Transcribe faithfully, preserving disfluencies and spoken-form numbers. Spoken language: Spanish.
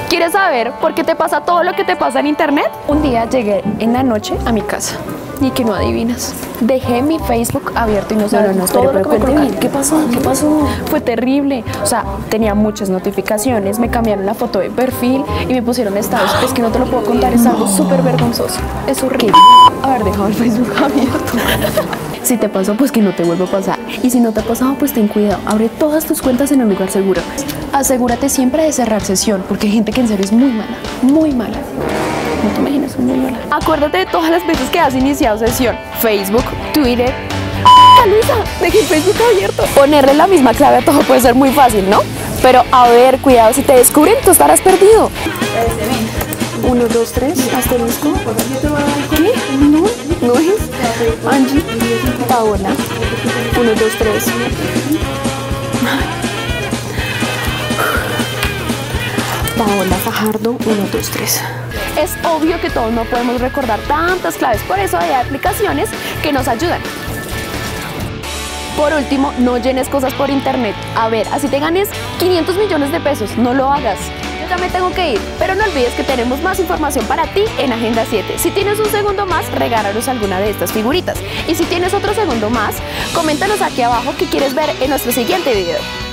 ¿Quieres saber por qué te pasa todo lo que te pasa en internet? Un día llegué en la noche a mi casa y que no adivinas. Dejé mi Facebook abierto y no sabes No, no, no, todo espere, lo que pero me cuénteme, colocaron. ¿qué pasó? ¿Qué pasó? Fue terrible. O sea, tenía muchas notificaciones, me cambiaron la foto de perfil y me pusieron estados. Es que no te lo puedo contar, es algo súper vergonzoso. Es horrible haber dejado el Facebook abierto. Si te pasó, pues que no te vuelva a pasar. Y si no te ha pasado, pues ten cuidado. Abre todas tus cuentas en un lugar seguro. Asegúrate siempre de cerrar sesión, porque hay gente que en serio es muy mala, muy mala. No te imaginas, es muy mala. Acuérdate de todas las veces que has iniciado sesión. Facebook, Twitter. ¡Ah, Luisa! Dejé el Facebook abierto. Ponerle la misma clave a todo puede ser muy fácil, ¿no? Pero a ver, cuidado, si te descubren, tú estarás perdido. Uno, dos, tres, asterisco. ¿Qué? No, no es. Angie, Paola. Uno, dos, tres. Paola Fajardo, uno, dos, tres. Es obvio que todos no podemos recordar tantas claves, por eso hay aplicaciones que nos ayudan. Por último, no llenes cosas por internet. A ver, así te ganes quinientos millones de pesos, no lo hagas. Yo ya me tengo que ir, pero no olvides que tenemos más información para ti en Agenda siete. Si tienes un segundo más, regálanos alguna de estas figuritas. Y si tienes otro segundo más, coméntanos aquí abajo qué quieres ver en nuestro siguiente video.